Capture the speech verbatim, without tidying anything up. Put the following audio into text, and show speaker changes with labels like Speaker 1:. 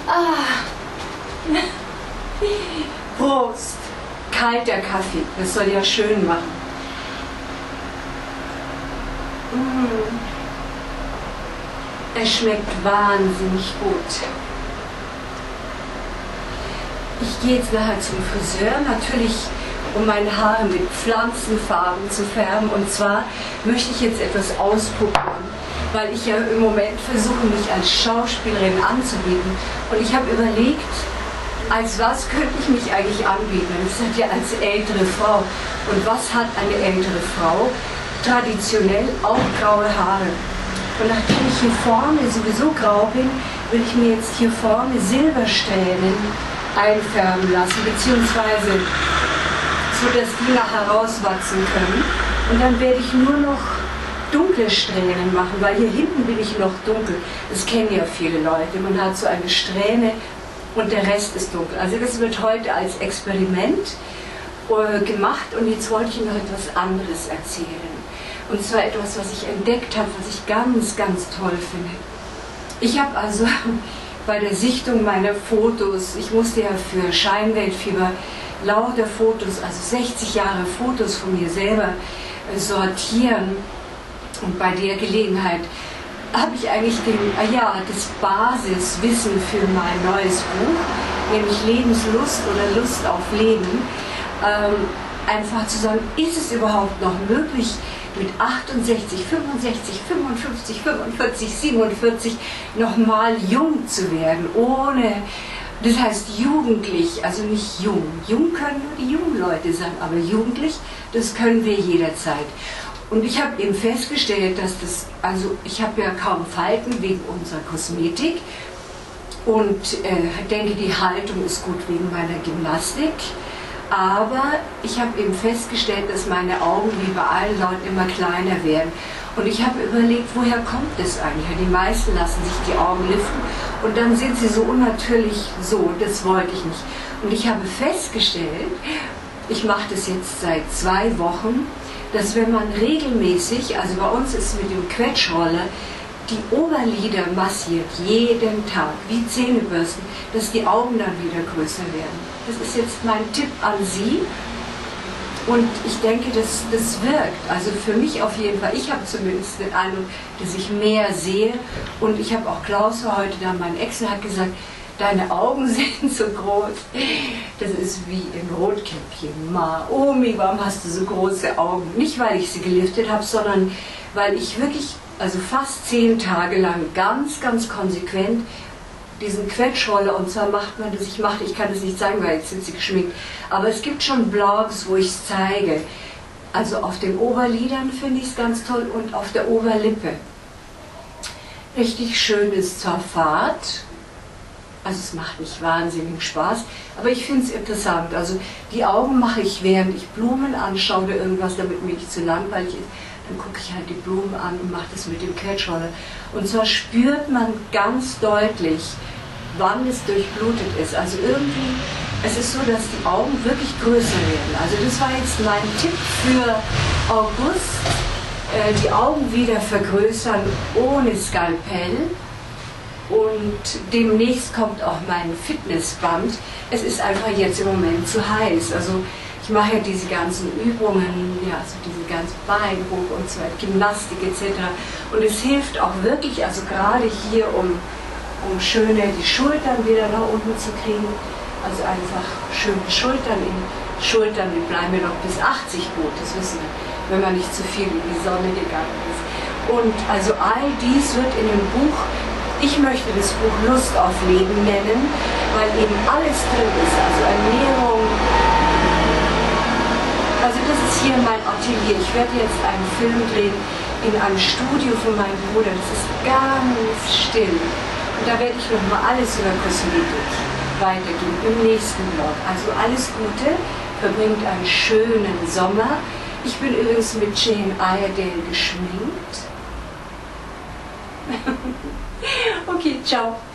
Speaker 1: Ah. Prost! Kalter Kaffee, das soll ja schön machen. Mm. Es schmeckt wahnsinnig gut. Ich gehe jetzt nachher zum Friseur, natürlich um meine Haare mit Pflanzenfarben zu färben. Und zwar möchte ich jetzt etwas ausprobieren, weil ich ja im Moment versuche, mich als Schauspielerin anzubieten. Und ich habe überlegt, als was könnte ich mich eigentlich anbieten? Ich sage ja, als ältere Frau. Und was hat eine ältere Frau? Traditionell auch graue Haare. Und nachdem ich hier vorne sowieso grau bin, will ich mir jetzt hier vorne Silbersträhnen einfärben lassen, beziehungsweise so, dass die nachher rauswachsen können. Und dann werde ich nur noch dunkle Strähnen machen, weil hier hinten bin ich noch dunkel. Das kennen ja viele Leute. Man hat so eine Strähne und der Rest ist dunkel. Also das wird heute als Experiment äh, gemacht und jetzt wollte ich Ihnen noch etwas anderes erzählen. Und zwar etwas, was ich entdeckt habe, was ich ganz, ganz toll finde. Ich habe also bei der Sichtung meiner Fotos, ich musste ja für Scheinweltfieber lauter Fotos, also sechzig Jahre Fotos von mir selber äh, sortieren. Und bei der Gelegenheit habe ich eigentlich den, äh, ja, das Basiswissen für mein neues Buch, nämlich Lebenslust oder Lust auf Leben, ähm, einfach zu sagen, ist es überhaupt noch möglich, mit achtundsechzig, fünfundsechzig, fünfundfünfzig, fünfundvierzig, siebenundvierzig nochmal jung zu werden, ohne, das heißt jugendlich, also nicht jung. Jung können nur die jungen Leute sein, aber jugendlich, das können wir jederzeit. Und ich habe eben festgestellt, dass das, also ich habe ja kaum Falten wegen unserer Kosmetik und äh, denke, die Haltung ist gut wegen meiner Gymnastik. Aber ich habe eben festgestellt, dass meine Augen wie bei allen Leuten immer kleiner werden. Und ich habe überlegt, woher kommt das eigentlich? Die meisten lassen sich die Augen liften und dann sind sie so unnatürlich so. Das wollte ich nicht. Und ich habe festgestellt, ich mache das jetzt seit zwei Wochen, dass wenn man regelmäßig, also bei uns ist mit dem Quetschroller, die Oberlider massiert, jeden Tag, wie Zähnebürsten, dass die Augen dann wieder größer werden. Das ist jetzt mein Tipp an Sie und ich denke, das, das wirkt. Also für mich auf jeden Fall. Ich habe zumindest den Eindruck, dass ich mehr sehe und ich habe auch Klaus heute da, mein Ex, hat gesagt, deine Augen sind so groß. Das ist wie in Rotkäppchen. Ma, Omi, warum hast du so große Augen? Nicht, weil ich sie geliftet habe, sondern weil ich wirklich, also fast zehn Tage lang ganz, ganz konsequent diesen Quetschroller, und zwar macht man das, ich mache, ich kann das nicht sagen, weil jetzt sind sie geschminkt, aber es gibt schon Blogs, wo ich es zeige. Also auf den Oberlidern finde ich es ganz toll und auf der Oberlippe. Richtig schön ist zur Fahrt. Also es macht nicht wahnsinnig Spaß, aber ich finde es interessant. Also die Augen mache ich, während ich Blumen anschaue oder irgendwas, damit mir nicht zu langweilig ist. Dann gucke ich halt die Blumen an und mache das mit dem Quetschroller. Und zwar spürt man ganz deutlich, wann es durchblutet ist. Also irgendwie, es ist so, dass die Augen wirklich größer werden. Also das war jetzt mein Tipp für August. Äh, die Augen wieder vergrößern ohne Skalpell. Und demnächst kommt auch mein Fitnessband. Es ist einfach jetzt im Moment zu heiß. Also ich mache ja diese ganzen Übungen, ja, so diese ganzen Beinhoch und so weiter, Gymnastik et cetera. Und es hilft auch wirklich, also gerade hier, um, um schöne die Schultern wieder nach unten zu kriegen. Also einfach schöne Schultern. In Schultern, die bleiben mir noch bis achtzig gut, das wissen wir, wenn man nicht zu viel in die Sonne gegangen ist. Und also all dies wird in dem Buch, ich möchte das Buch Lust auf Leben nennen, weil eben alles drin ist, also Ernährung. Also das ist hier mein Atelier. Ich werde jetzt einen Film drehen in einem Studio von meinem Bruder. Das ist ganz still. Und da werde ich nochmal alles über Kosmetik weitergeben im nächsten Blog. Also alles Gute, verbringt einen schönen Sommer. Ich bin übrigens mit Jane Iredale geschminkt. Okay, ciao.